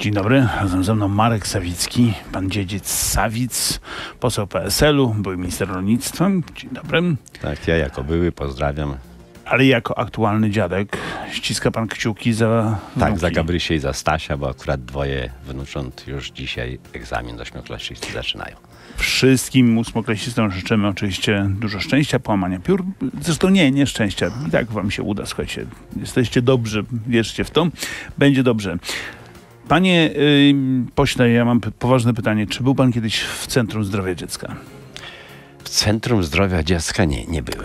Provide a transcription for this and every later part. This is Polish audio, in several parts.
Dzień dobry, razem ze mną Marek Sawicki, pan dziedzic Sawic, poseł PSL-u, były minister rolnictwa. Dzień dobry. Tak, ja jako były pozdrawiam. Ale jako aktualny dziadek ściska pan kciuki za Tak, wnuki. za Gabrysię i za Stasia, bo akurat dwoje wnucząt już dzisiaj egzamin ośmioklasisty zaczynają. Wszystkim ósmoklasistom życzymy oczywiście dużo szczęścia, połamania piór. Zresztą nie szczęścia. I tak wam się uda, słuchajcie. Jesteście dobrzy, wierzcie w to. Będzie dobrze. Panie pośle, ja mam poważne pytanie. Czy był pan kiedyś w Centrum Zdrowia Dziecka? W Centrum Zdrowia Dziecka nie byłem.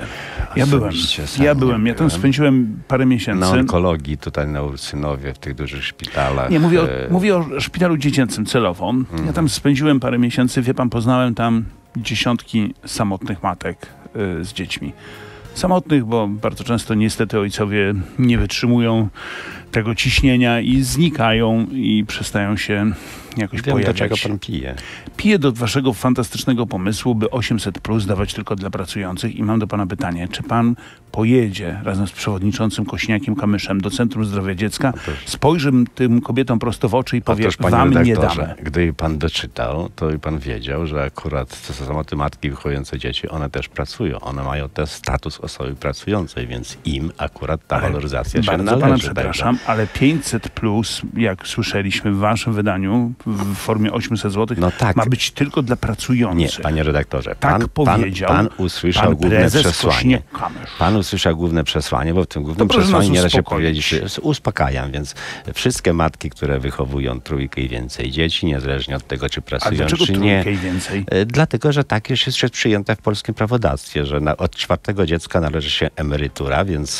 Ja byłem. Ja tam spędziłem parę miesięcy. Na onkologii tutaj na Ursynowie, w tych dużych szpitalach. Nie, mówię o szpitalu dziecięcym celowo. Ja tam spędziłem parę miesięcy. Wie pan, poznałem tam dziesiątki samotnych matek z dziećmi. Samotnych, bo bardzo często niestety ojcowie nie wytrzymują tego ciśnienia i znikają i przestają się jakoś Wiem, pojawiać. do czego pan pije. Piję do waszego fantastycznego pomysłu, by 800+ dawać tylko dla pracujących i mam do pana pytanie, czy pan pojedzie razem z przewodniczącym Kosiniakiem-Kamyszem do Centrum Zdrowia Dziecka, spojrzy tym kobietom prosto w oczy i powie, wam nie damy. Gdyby pan doczytał, to by pan wiedział, że akurat te samotne matki wychowujące dzieci, one też pracują. One mają też status osoby pracującej, więc im akurat ta waloryzacja się należy. Pana przepraszam, ale 500+, jak słyszeliśmy w waszym wydaniu, w formie 800 zł, no tak, ma być tylko dla pracujących. Nie, panie redaktorze. Tak powiedział pan usłyszał główne przesłanie. Pan usłyszał główne przesłanie, bo w tym głównym przesłaniu nie da się powiedzieć, że uspokajam, więc wszystkie matki, które wychowują trójkę i więcej dzieci, niezależnie od tego, czy pracują, czy nie. I więcej? Dlatego, że tak już jest przyjęte w polskim prawodawstwie, że od 4. dziecka należy się emerytura, więc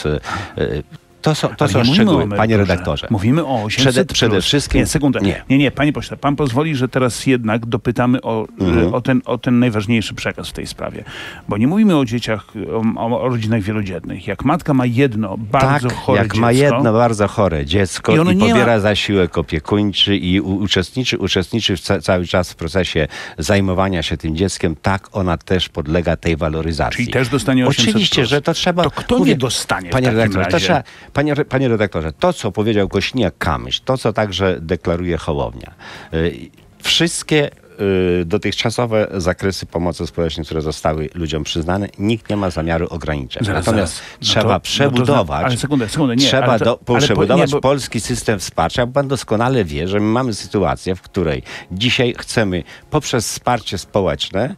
to są szczegóły, panie redaktorze. Mówimy o 800 Przede wszystkim... Nie, sekundę. Nie, panie pośle. Pan pozwoli, że teraz jednak dopytamy o ten najważniejszy przekaz w tej sprawie. Bo nie mówimy o dzieciach, o rodzinach wielodzietnych. Jak matka ma jedno bardzo chore dziecko... ma jedno bardzo chore dziecko i pobiera zasiłek opiekuńczy i uczestniczy cały czas w procesie zajmowania się tym dzieckiem, tak ona też podlega tej waloryzacji. Czyli też dostanie 800+. Oczywiście, że to trzeba... To kto nie dostanie panie redaktorze, to trzeba... Panie redaktorze, to co powiedział Kosiniak-Kamysz, to co także deklaruje Hołownia, wszystkie dotychczasowe zakresy pomocy społecznej, które zostały ludziom przyznane, nikt nie ma zamiaru ograniczać. Natomiast trzeba przebudować, przebudować polski system wsparcia, bo pan doskonale wie, że my mamy sytuację, w której dzisiaj chcemy poprzez wsparcie społeczne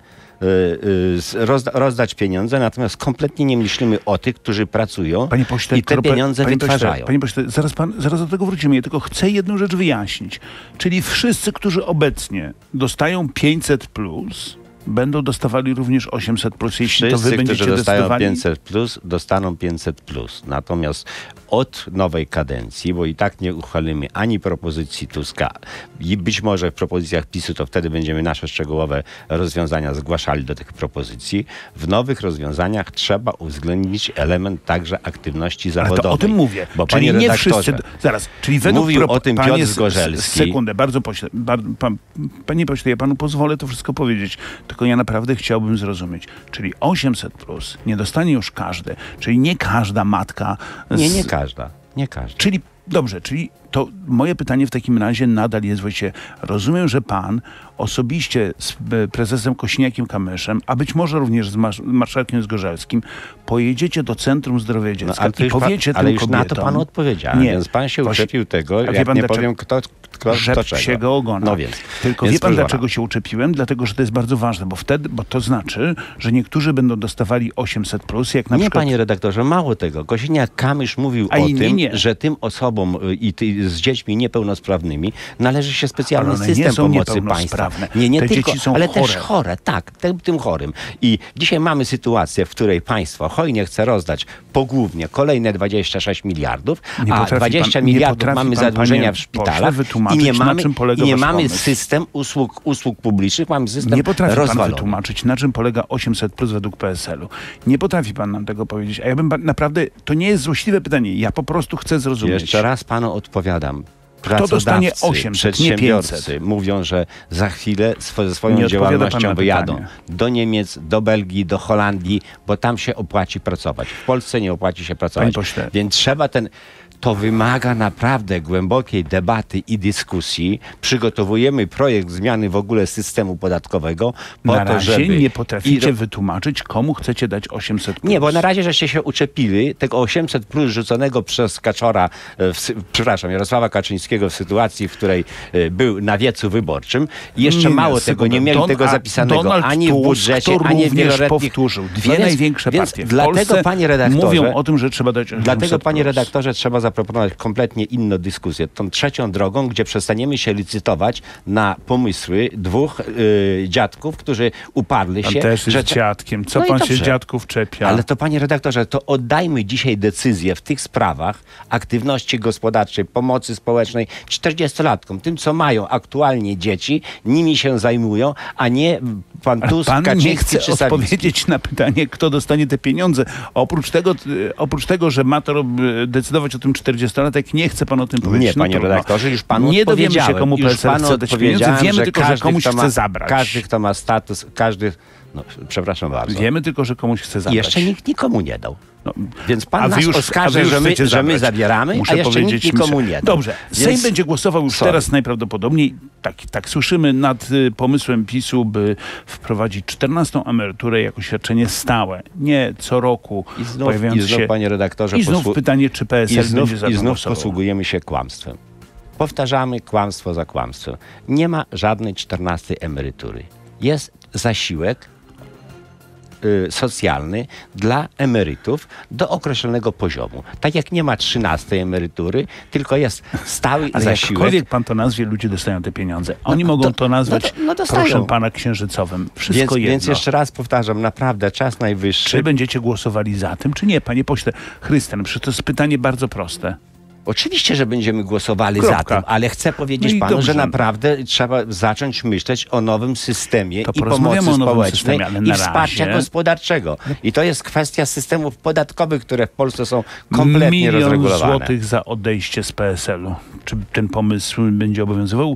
rozdać pieniądze, natomiast kompletnie nie myślimy o tych, którzy pracują i te pieniądze wytwarzają. Panie pośle, zaraz do tego wrócimy. Ja tylko chcę jedną rzecz wyjaśnić. Czyli wszyscy, którzy obecnie dostają 500+, będą dostawali również 800+, jeśli to wy będziecie którzy dostają decydowali. 500+, dostaną 500+. Natomiast od nowej kadencji, bo i tak nie uchwalimy ani propozycji Tuska i być może w propozycjach PiS-u, to wtedy będziemy nasze szczegółowe rozwiązania zgłaszali do tych propozycji. W nowych rozwiązaniach trzeba uwzględnić element także aktywności zawodowej. Ale to o tym mówię. Bo czyli panie nie redaktorze, wszyscy... Zaraz, czyli według... Mówił o tym Piotr Zgorzelski. Sekundę, panie pośle, ja panu pozwolę to wszystko powiedzieć. Tylko ja naprawdę chciałbym zrozumieć. Czyli 800+ nie dostanie już każdy. Czyli nie każda matka... Nie każda. Czyli dobrze, czyli to moje pytanie w takim razie nadal jest właściwie, rozumiem, że pan osobiście z prezesem Kosiniakiem-Kamyszem, a być może również z marszałkiem Zgorzelskim, pojedziecie do Centrum Zdrowia Dziecka i powiecie tym kobietom... na to panu odpowiedziałem, więc pan się uczepił tego, jak nie powiem, kto się go ogona. No więc. Tylko wie pan, dlaczego się uczepiłem? Dlatego, że to jest bardzo ważne, bo to znaczy, że niektórzy będą dostawali 800+, jak na przykład... Nie, panie redaktorze, mało tego. Kosiniak-Kamysz mówił o tym, że tym osobom z dziećmi niepełnosprawnymi należy się specjalny system pomocy państwa. Nie tylko, ale chore. Też chore, tak, tym chorym. I dzisiaj mamy sytuację, w której państwo hojnie chce rozdać pogłównie kolejne 26 miliardów, a 20 miliardów mamy zadłużenia w szpitalach i nie mamy system usług publicznych, mamy system Nie potrafi rozwalony. pan wytłumaczyć, na czym polega 800+ według PSL-u. Nie potrafi pan nam tego powiedzieć. A ja bym naprawdę, to nie jest złośliwe pytanie, ja po prostu chcę zrozumieć. Jeszcze raz panu odpowiadam. Kto dostanie 800, przedsiębiorcy nie 500? mówią, że za chwilę ze swoją działalnością wyjadą do Niemiec, do Belgii, do Holandii, bo tam się opłaci pracować. W Polsce nie opłaci się pracować. Więc trzeba to wymaga naprawdę głębokiej debaty i dyskusji. Przygotowujemy projekt zmiany w ogóle systemu podatkowego po na to, razie żeby... nie potraficie wytłumaczyć, komu chcecie dać 800+. Nie, bo na razie żeście się uczepili tego 800+ rzuconego przez Kaczora, Jarosława Kaczyńskiego w sytuacji, w której był na wiecu wyborczym. I jeszcze mało tego, nie mieli tego zapisanego Donald ani w budżecie, ani w wieloletnich... powtórzył. Dwie największe partie w dlatego, Polsce panie redaktorze, mówią o tym, że trzeba dać 800+. Dlatego, panie redaktorze, trzeba zaproponować kompletnie inną dyskusję. Tą trzecią drogą, gdzie przestaniemy się licytować na pomysły dwóch dziadków, którzy uparli się... Pan też jest dziadkiem. Co pan się dziadków czepia? Ale to, panie redaktorze, to oddajmy dzisiaj decyzję w tych sprawach aktywności gospodarczej, pomocy społecznej 40-latkom, tym, co mają aktualnie dzieci, nimi się zajmują, a nie pan Tusk, pan Kaczyński nie chce czy odpowiedzieć na pytanie, kto dostanie te pieniądze. Oprócz tego, że ma to decydować o tym 40-latek, nie chce pan o tym powiedzieć. Nie, panie redaktorze, już panu nie dowiemy się, komu już PSL chce dać pieniądze. Wiemy tylko, że komuś chce zabrać. Każdy, kto ma status, każdy... No, przepraszam bardzo. Wiemy tylko, że komuś chce zabrać. Jeszcze nikt nikomu nie dał. No, więc pan nas oskarży, że my zabieramy, muszę a jeszcze nikt nikomu nie dał. Dobrze. Sejm będzie głosował już teraz najprawdopodobniej, tak słyszymy, nad pomysłem PiS-u, by wprowadzić 14. emeryturę jako świadczenie stałe. Nie co roku pojawiające się... Panie redaktorze, I znów pytanie, czy PSL będzie za to I znów głosował. posługujemy się kłamstwem. Powtarzamy kłamstwo za kłamstwem. Nie ma żadnej 14. emerytury. Jest zasiłek socjalny dla emerytów do określonego poziomu. Tak jak nie ma 13. emerytury, tylko jest stały ale zasiłek. Jakkolwiek pan to nazwie, ludzie dostają te pieniądze. Oni mogą to nazwać, proszę pana, księżycowym. Wszystko jedno. Więc jeszcze raz powtarzam, naprawdę czas najwyższy. Czy będziecie głosowali za tym, czy nie? Panie pośle, Chrystian, przecież to jest pytanie bardzo proste. Oczywiście, że będziemy głosowali za tym, ale chcę powiedzieć panu, że naprawdę trzeba zacząć myśleć o nowym systemie i pomocy społecznej i wsparcia gospodarczego. I to jest kwestia systemów podatkowych, które w Polsce są kompletnie rozregulowane. 1 000 000 złotych za odejście z PSL-u. Czy ten pomysł będzie obowiązywał?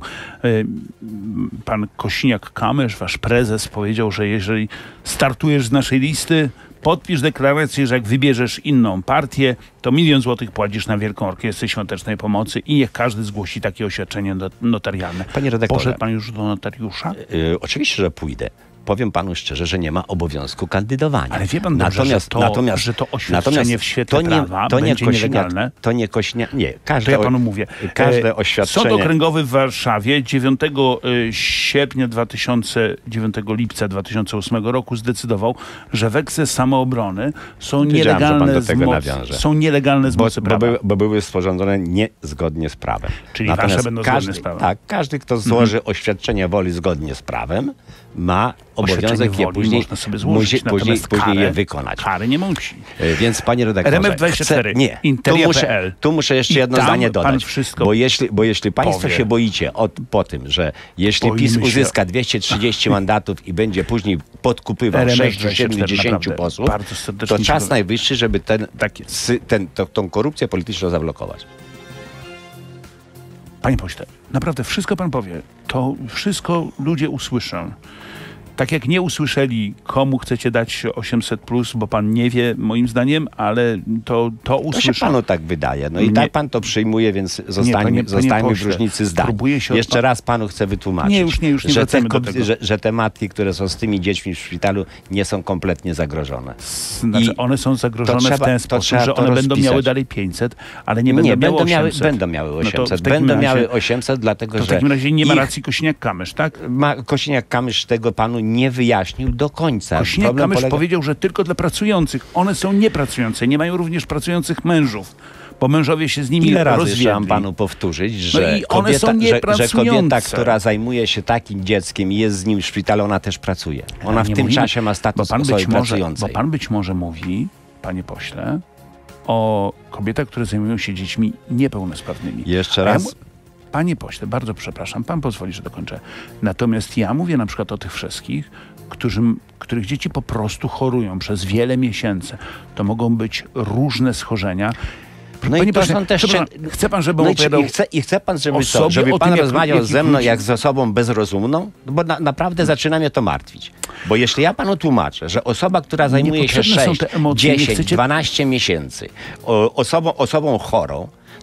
Pan Kosiniak-Kamysz, wasz prezes, powiedział, że jeżeli startujesz z naszej listy, podpisz deklarację, że jak wybierzesz inną partię, to 1 000 000 złotych płacisz na Wielką Orkiestrę Świątecznej Pomocy i niech każdy zgłosi takie oświadczenie notarialne. Panie redaktorze, poszedł pan już do notariusza? Oczywiście, że pójdę. Powiem panu szczerze, że nie ma obowiązku kandydowania. Ale wie pan dobrze, że to oświadczenie w świetle prawa będzie nielegalne? To nie Kośniak... Nie. To ja panu mówię. Każde oświadczenie... Sąd Okręgowy w Warszawie 9 lipca 2008 roku zdecydował, że weksle samoobrony są nielegalne z mocy prawa. Bo były sporządzone niezgodnie z prawem. Czyli wasze będą zgodne z prawem. Tak, każdy, kto złoży oświadczenie woli zgodnie z prawem, ma obowiązek je później je wykonać. Kary nie musi. Więc panie redaktorze, Interia.pl. Tu muszę jeszcze jedno zdanie dodać. Bo jeśli państwo się boicie po tym, że jeśli PiS uzyska 230 mandatów i będzie później podkupywał 6, 7, 10 posłów, to czas najwyższy, żeby tą korupcję polityczną zablokować. Panie pośle, naprawdę wszystko pan powie. To wszystko ludzie usłyszą. Tak jak nie usłyszeli, komu chcecie dać 800+, bo pan nie wie, moim zdaniem, ale to usłyszą. To się panu tak wydaje. No i tak pan to przyjmuje, więc zostańmy w różnicy zdań. Jeszcze raz panu chcę wytłumaczyć, że te matki, które są z tymi dziećmi w szpitalu, nie są kompletnie zagrożone. Znaczy, one są zagrożone w ten sposób, że one będą miały dalej 500, ale nie będą miały 800. Będą miały 800. Będą miały 800, dlatego że... W takim razie nie ma racji Kosiniak-Kamysz, tak? Kosiniak-Kamysz tego panu nie wyjaśnił do końca. Kosiniak-Kamysz powiedział, że tylko dla pracujących. One są niepracujące. Nie mają również pracujących mężów, bo mężowie się z nimi rozwiedli. Ile razy chciałam panu powtórzyć, że kobieta, która zajmuje się takim dzieckiem i jest z nim w szpitalu, ona też pracuje. Ona w tym czasie ma status osoby pracującej. Bo pan być może mówi, panie pośle, o kobietach, które zajmują się dziećmi niepełnosprawnymi. Jeszcze raz? Panie pośle, bardzo przepraszam, pan pozwoli, że dokończę. Natomiast ja mówię na przykład o tych wszystkich, których dzieci po prostu chorują przez wiele miesięcy. To mogą być różne schorzenia. No i to są też... Chce pan, żebym opowiadał... I chce pan, żeby pan rozmawiał ze mną jak z osobą bezrozumną? Bo naprawdę zaczyna mnie to martwić. Bo jeśli ja panu tłumaczę, że osoba, która zajmuje się 6, 10, 12 miesięcy osobą chorą,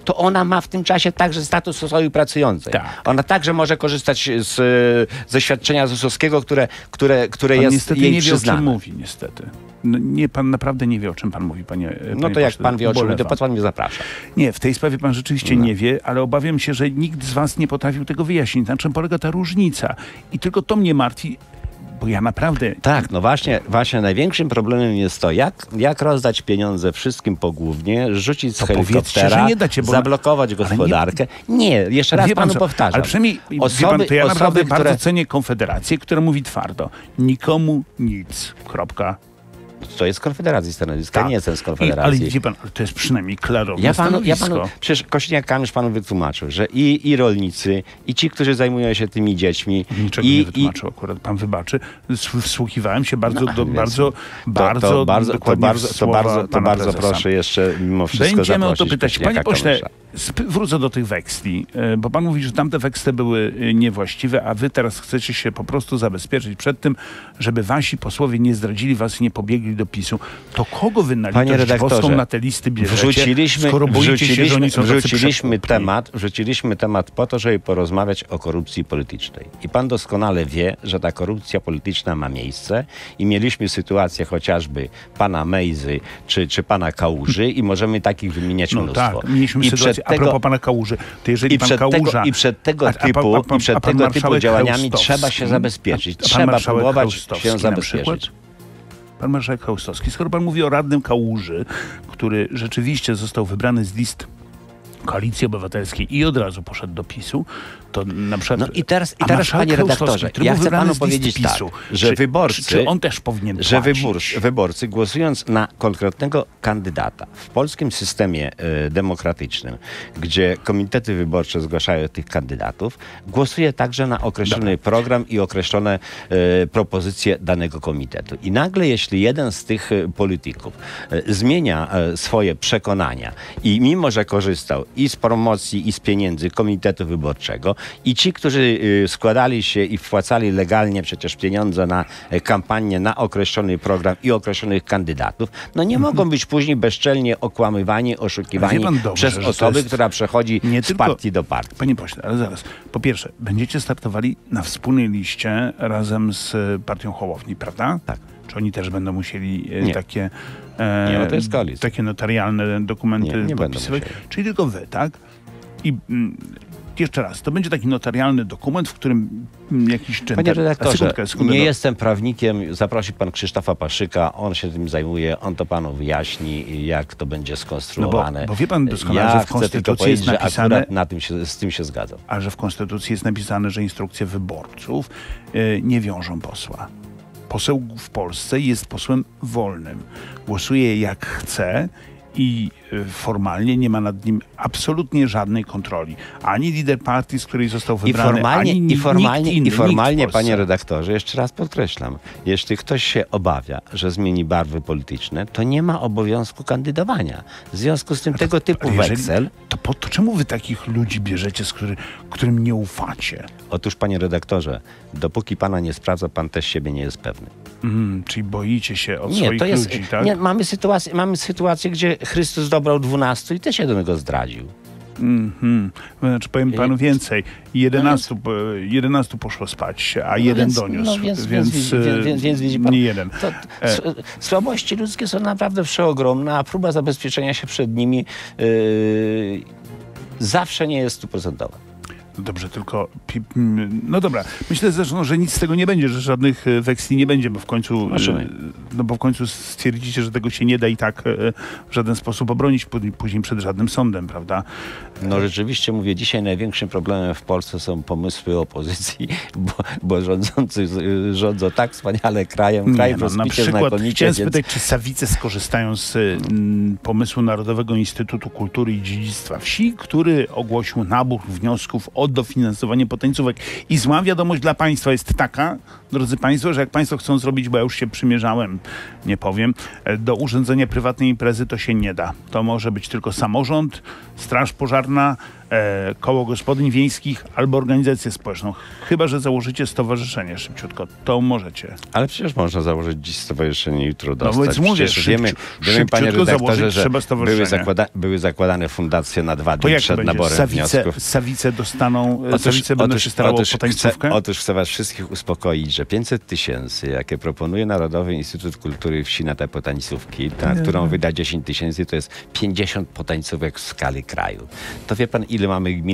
to ona ma w tym czasie także status osoby pracującej. Tak. Ona także może korzystać ze świadczenia ZUS-owskiego, które jest niestety jej nie wie, przyznane. o czym mówi, niestety. No, nie, pan naprawdę nie wie, o czym pan mówi, panie No to jak pan wie, o czym mówi, to po co pan mnie zaprasza? Nie, w tej sprawie pan rzeczywiście nie wie, ale obawiam się, że nikt z was nie potrafił tego wyjaśnić. Na czym polega ta różnica? I tylko to mnie martwi, bo ja naprawdę... Tak, no właśnie największym problemem jest to, jak rozdać pieniądze wszystkim pogłównie, rzucić z helikoptera, nie dacie, zablokować gospodarkę. Nie, jeszcze raz panu powtarzam. Ale przynajmniej, to ja naprawdę bardzo cenię Konfederację, która mówi twardo, nikomu nic, kropka. To jest Konfederacji stanowiska, nie jestem z Konfederacji. Ale widzi pan, to jest przynajmniej klarowne stanowisko. Przecież Kosiniak-Kamysz panu wytłumaczył, że i rolnicy, i ci, którzy zajmują się tymi dziećmi... Niczego nie wytłumaczył akurat, pan wybaczy. Wsłuchiwałem się bardzo proszę jeszcze mimo wszystko będziemy o to pytać. Panie pośle, wrócę do tych weksli, bo pan mówi, że tamte weksle były niewłaściwe, a wy teraz chcecie się po prostu zabezpieczyć przed tym, żeby wasi posłowie nie zdradzili was i nie pobiegli do PiS-u. To kogo wy na litość boską na te listy bierzecie, skoro boicie się, że oni są wrzuciliśmy temat po to, żeby porozmawiać o korupcji politycznej. I pan doskonale wie, że ta korupcja polityczna ma miejsce i mieliśmy sytuację chociażby pana Mejzy czy pana Kałuży i możemy takich wymieniać mnóstwo. Tak, mieliśmy sytuację, a propos pana Kałuży, to jeżeli pan Kałuża... I przed tego typu działaniami trzeba się zabezpieczyć. Trzeba próbować się zabezpieczyć. Pan marszałek Chełstowski, skoro pan mówi o radnym Kałuży, który rzeczywiście został wybrany z list Koalicji Obywatelskiej i od razu poszedł do PiS-u, to na przykład... No i teraz panie redaktorze, ja chcę panu powiedzieć PiS-u, że wyborcy... Czy on też powinien płacić? Wyborcy głosując na konkretnego kandydata w polskim systemie demokratycznym, gdzie komitety wyborcze zgłaszają tych kandydatów, głosuje także na określony program i określone propozycje danego komitetu. I nagle, jeśli jeden z tych polityków zmienia swoje przekonania i mimo, że korzystał i z promocji, i z pieniędzy komitetu wyborczego, i ci, którzy składali się i wpłacali legalnie przecież pieniądze na kampanię, na określony program i określonych kandydatów, no nie mogą być później bezczelnie okłamywani, oszukiwani przez osoby, która przechodzi z partii do partii. Panie pośle, ale zaraz. Po pierwsze, będziecie startowali na wspólnej liście razem z partią Hołowni, prawda? Tak. Czy oni też będą musieli takie... Nie, to jest koalicja. Takie notarialne dokumenty nie podpisywać? Czyli tylko wy, tak? I jeszcze raz, to będzie taki notarialny dokument, w którym jakiś... Panie redaktorze, nie jestem prawnikiem, zaprosi pan Krzysztofa Paszyka, on się tym zajmuje, on to panu wyjaśni, jak to będzie skonstruowane. Bo wie pan doskonale, że w Konstytucji jest napisane... z tym się zgadzam. A że w Konstytucji jest napisane, że instrukcje wyborców nie wiążą posła. Poseł w Polsce jest posłem wolnym. Głosuje jak chce i formalnie nie ma nad nim absolutnie żadnej kontroli. Ani lider partii, z której został wybrany, ani formalnie, panie redaktorze, jeszcze raz podkreślam, jeśli ktoś się obawia, że zmieni barwy polityczne, to nie ma obowiązku kandydowania. W związku z tym tego typu weksel... To czemu wy takich ludzi bierzecie, którym nie ufacie? Otóż, panie redaktorze, dopóki pana nie sprawdza, pan też siebie nie jest pewny. Czyli boicie się od swoich ludzi, tak? Nie, mamy sytuację, gdzie Chrystus dobrał 12 i też jednego zdradził. Znaczy, powiem panu więcej. 11 poszło spać, a jeden doniósł. Więc widzi pan, nie jeden. Słabości ludzkie są naprawdę przeogromne, a próba zabezpieczenia się przed nimi zawsze nie jest 100%. No dobrze, tylko... No dobra, myślę zresztą, że nic z tego nie będzie, że żadnych weksli nie będzie, bo w końcu stwierdzicie, że tego się nie da i tak w żaden sposób obronić później przed żadnym sądem, prawda? No rzeczywiście mówię, dzisiaj największym problemem w Polsce są pomysły opozycji, bo rządzący rządzą tak wspaniale krajem, kraj rozbicie znakomicie. Chciałem spytać, czy Sawice skorzystają z pomysłu Narodowego Instytutu Kultury i Dziedzictwa Wsi, który ogłosił nabór wniosków o dofinansowanie potańcówek. I zła wiadomość dla państwa jest taka, drodzy państwo, że jak państwo chcą zrobić, bo ja już się przymierzałem, nie powiem, do urządzenia prywatnej imprezy to się nie da. To może być tylko samorząd, straż pożarna, koło gospodyń wiejskich albo organizację społeczną. Chyba że założycie stowarzyszenie szybciutko. To możecie. Ale przecież można założyć dziś stowarzyszenie, jutro dostać. No więc mówię, wiemy, panie redaktorze, że były zakładane fundacje na 2 dni przed naborem wniosków. Sawice dostaną, Sawice będą się starały o potańcówkę? Otóż chcę was wszystkich uspokoić, że 500 000, jakie proponuje Narodowy Instytut Kultury Wsi na te potańcówki, na którą wyda 10 000, to jest 50 potańcówek w skali kraju. To wie pan, ile mamy gmin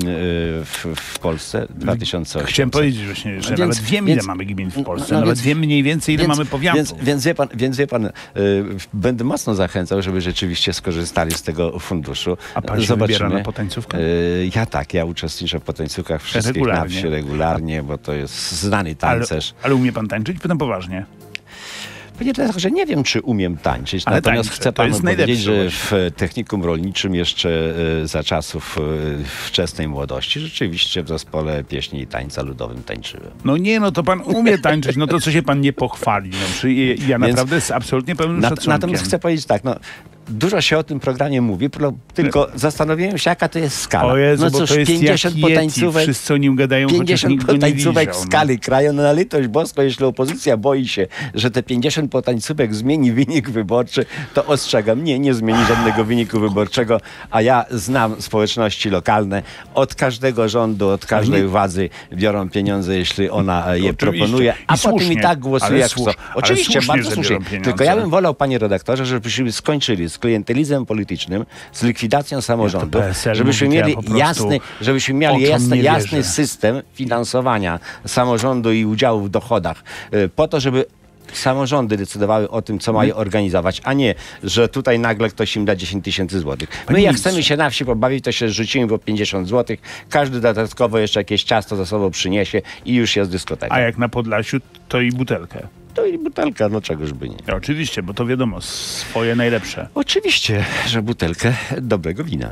w Polsce? 2800. Chciałem powiedzieć właśnie, że nawet wiem, ile mamy gmin w Polsce. Nawet wiem mniej więcej, ile mamy powiatów. Więc wie pan, będę mocno zachęcał, żeby rzeczywiście skorzystali z tego funduszu. A pan się wybiera na potańcówkę? Ja uczestniczę w potańcówkach wszystkich na wsi regularnie, bo to jest znany tancerz. Ale umie pan tańczyć? Pytam poważnie. Panie redaktorze, nie wiem, czy umiem tańczyć, ale natomiast chcę panu powiedzieć, że właśnie. w technikum rolniczym jeszcze za czasów wczesnej młodości rzeczywiście w zespole pieśni i tańca ludowym tańczyłem. No nie, no to pan umie tańczyć, no to co się pan nie pochwali. No, ja naprawdę z absolutnie pełnym szacunkiem. Natomiast chcę powiedzieć tak, dużo się o tym programie mówi, tylko zastanowiłem się, jaka to jest skala. O Jezu, no cóż, bo to jest 50 potańcówek, wszyscy o nim gadają, 50 potańcówek w skali kraju. No na litość boską, jeśli opozycja boi się, że te 50 potańcówek zmieni wynik wyborczy, to ostrzegam, nie zmieni żadnego wyniku wyborczego, a ja znam społeczności lokalne. Od każdego rządu, od każdej władzy biorą pieniądze, jeśli ona je proponuje, a potem i tak głosuje jak chcą. Oczywiście, bardzo słusznie. Tylko ja bym wolał, panie redaktorze, żebyśmy skończyli z klientelizmem politycznym, z likwidacją samorządów, żebyśmy mieli jasny system finansowania samorządu i udziału w dochodach, po to, żeby samorządy decydowały o tym, co mają organizować, a nie, że tutaj nagle ktoś im da 10 000 złotych. My jak chcemy się na wsi pobawić, to się rzucimy po 50 złotych, każdy dodatkowo jeszcze jakieś ciasto ze sobą przyniesie i już jest dyskoteka. A jak na Podlasiu, to i butelkę. To i butelka, no czegoż by nie. Oczywiście, bo to wiadomo, swoje najlepsze. Oczywiście, że butelkę dobrego wina.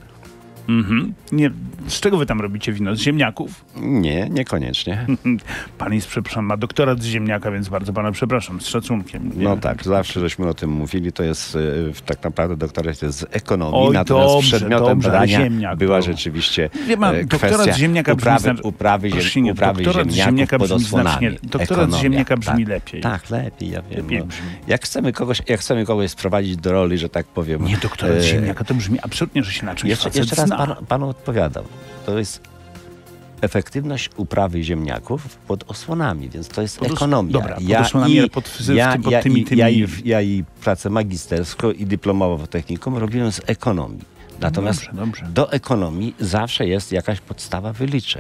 Nie, z czego wy tam robicie wino? Z ziemniaków? Nie, niekoniecznie. Pan jest, przepraszam, ma doktorat z ziemniaka, więc bardzo pana przepraszam, z szacunkiem. No tak, zawsze żeśmy o tym mówili, to jest tak naprawdę doktorat jest z ekonomii, natomiast przedmiotem badania była rzeczywiście kwestia uprawy ziemniaków pod osłonami. Doktorat z ziemniaka brzmi lepiej. Tak, lepiej, ja wiem. Jak chcemy kogoś sprowadzić do roli, że tak powiem. Nie, doktorat z ziemniaka to brzmi absolutnie, że się na czymś Jeszcze raz panu odpowiadam. To jest efektywność uprawy ziemniaków pod osłonami, więc to jest ekonomia. Dobra, pod osłonami, ale pod tymi... Ja i pracę magisterską i dyplomową w technikum robiłem z ekonomii. Natomiast do ekonomii zawsze jest jakaś podstawa wyliczeń.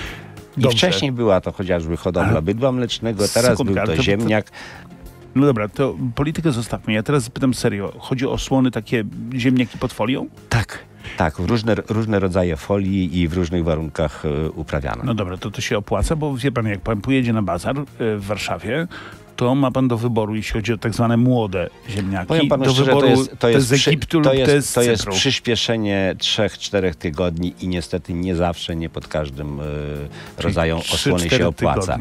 I wcześniej była to chociażby hodowla bydła mlecznego, teraz był to ziemniak. No dobra, to politykę zostawmy. Ja teraz pytam serio. Chodzi o osłony takie ziemniaki pod folią? Tak, różne rodzaje folii i w różnych warunkach uprawiane. No dobra, to się opłaca, bo wie pan, jak pan pojedzie na bazar w Warszawie, to ma pan do wyboru, jeśli chodzi o tak zwane młode ziemniaki. Powiem panu do szczerze, wyboru to jest z Egiptu lub to jest przyspieszenie 3-4 tygodni i niestety nie zawsze, nie pod każdym rodzajem osłony się opłaca.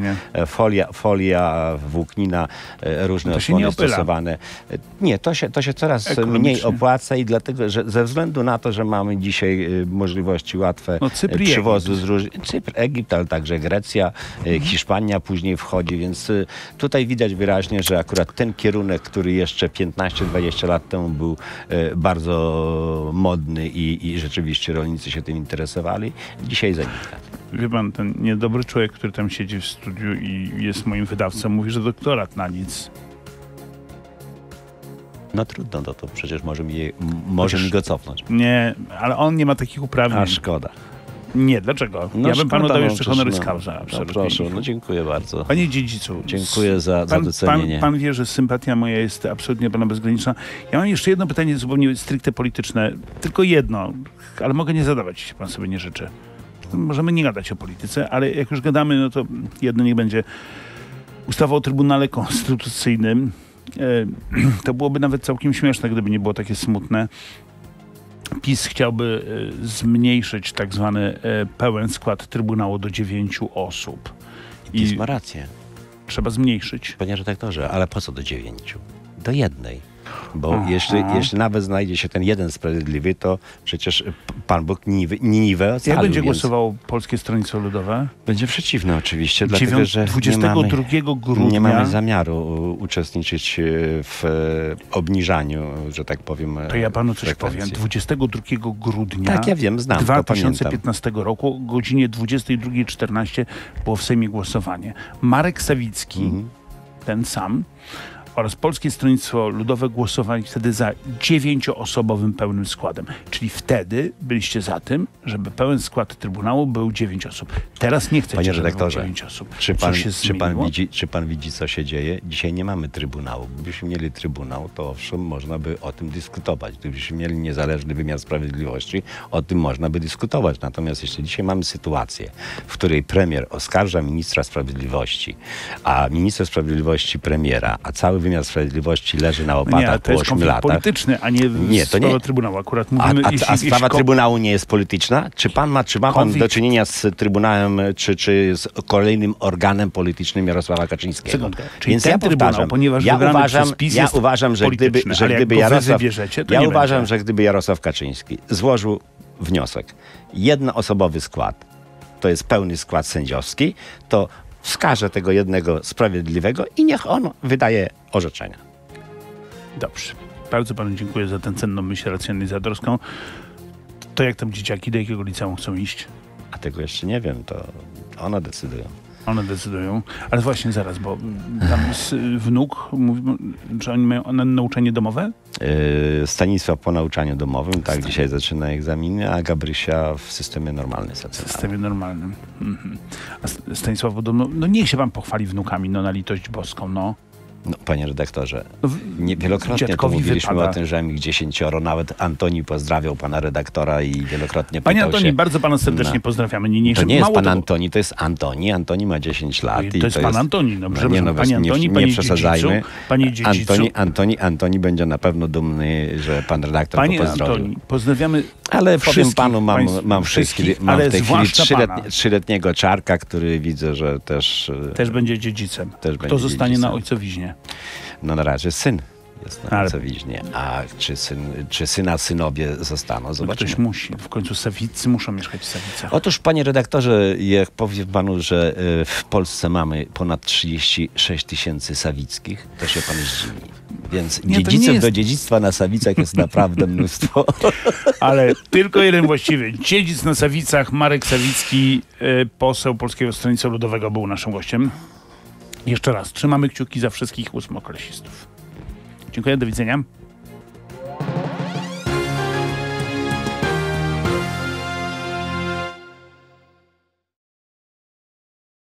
Folia, włóknina, różne osłony stosowane. Nie, to się coraz mniej opłaca i dlatego, że ze względu na to, że mamy dzisiaj możliwości łatwe przywozu z różnych... Cypr, Egipt, ale także Grecja, Hiszpania później wchodzi, więc tutaj widać wyraźnie, że akurat ten kierunek, który jeszcze 15-20 lat temu był bardzo modny i rzeczywiście rolnicy się tym interesowali, dzisiaj zanika. Wie pan, ten niedobry człowiek, który tam siedzi w studiu i jest moim wydawcą, mówi, że doktorat na nic. No trudno, to przecież może mi go cofnąć. Nie, ale on nie ma takich uprawnień. A szkoda. Nie, dlaczego? Ja bym panu dał jeszcze honoris causa. Absolutnie. Proszę, dziękuję bardzo. Panie dziedzicu. Dziękuję za docenienie. Pan wie, że sympatia moja jest absolutnie pana bezgraniczna. Ja mam jeszcze jedno pytanie zupełnie stricte polityczne. Tylko jedno, ale mogę nie zadawać, jeśli pan sobie nie życzy. Możemy nie gadać o polityce, ale jak już gadamy, no to jedno niech będzie. Ustawa o Trybunale Konstytucyjnym. To byłoby nawet całkiem śmieszne, gdyby nie było takie smutne. PiS chciałby zmniejszyć tak zwany pełen skład Trybunału do 9 osób. PiS ma rację. Trzeba zmniejszyć. Panie redaktorze, ale po co do 9? Do 1. Bo jeśli nawet znajdzie się ten jeden sprawiedliwy, to przecież Pan Bóg Niniwę ocalił. Jak będzie głosowało Polskie Stronnictwo Ludowe? Będzie przeciwne oczywiście, dlatego że 22 grudnia nie mamy zamiaru uczestniczyć w obniżaniu, że tak powiem, to ja panu coś powiem. 22 grudnia tak, ja wiem, znam, 2015 roku o godzinie 22:14 było w Sejmie głosowanie. Marek Sawicki, ten sam, oraz Polskie Stronnictwo Ludowe głosowali wtedy za 9-osobowym pełnym składem. Czyli wtedy byliście za tym, żeby pełen skład Trybunału był 9 osób. Teraz nie chcecie, Panie żeby redaktorze, było 9 osób. Czy pan widzi, co się dzieje? Dzisiaj nie mamy Trybunału. Gdybyśmy mieli Trybunał, to owszem, można by o tym dyskutować. Gdybyśmy mieli niezależny wymiar sprawiedliwości, o tym można by dyskutować. Natomiast jeśli dzisiaj mamy sytuację, w której premier oskarża ministra sprawiedliwości, a minister sprawiedliwości premiera, a cały wymiar sprawiedliwości leży na łopatach po 8 latach. Polityczny, a nie sprawa Trybunału. Akurat mówimy, a sprawa Trybunału nie jest polityczna? Czy ma pan do czynienia z Trybunałem, czy z kolejnym organem politycznym Jarosława Kaczyńskiego? Sekundkę. Czyli ten Trybunał, ponieważ ja uważam, że gdyby Jarosław Kaczyński złożył wniosek, jednoosobowy skład, to jest pełny skład sędziowski, to wskaże tego jednego sprawiedliwego i niech on wydaje orzeczenia. Dobrze. Bardzo panu dziękuję za tę cenną myśl racjonalizatorską. To jak tam dzieciaki, do jakiego liceum chcą iść? A tego jeszcze nie wiem, to one decydują. One decydują. Ale właśnie zaraz, bo tam jest wnuk, że oni mają nauczanie domowe? Stanisław po nauczaniu domowym, tak, dzisiaj zaczyna egzaminy, a Gabrysia w systemie normalnym. W systemie normalnym. A Stanisław podobno, niech się pan pochwali wnukami, na litość boską, No, panie redaktorze, wielokrotnie to mówiliśmy o tym, że mi 10, nawet Antoni pozdrawiał pana redaktora i wielokrotnie pytał Panie Antoni, bardzo pana serdecznie pozdrawiamy. To nie jest pan Antoni, to jest Antoni. Antoni ma 10 lat. To jest pan Antoni. Dobrze, panie Antoni, nie przesadzajmy. Panie dziedzicu. Antoni będzie na pewno dumny, że pan redaktor go pozdrowił. Panie Antoni, pozdrawiamy. Ale powiem panu, mam w tej chwili 3-letniego Czarka, który widzę, że też będzie dziedzicem. Kto zostanie na ojcowiźnie? No na razie syn jest na ojcowiźnie. A czy synowie zostaną? Zobaczymy. Ktoś musi. W końcu Sawiccy muszą mieszkać w Sawicach. Otóż, panie redaktorze, jak powiem panu, że w Polsce mamy ponad 36 000 Sawickich, to się pan zdziwi. Więc do dziedzictwa na Sawicach jest naprawdę mnóstwo. Ale tylko jeden właściwy. Dziedzic na Sawicach, Marek Sawicki, poseł Polskiego Stronnictwa Ludowego, był naszym gościem. Jeszcze raz, trzymamy kciuki za wszystkich ósmoklasistów. Dziękuję, do widzenia.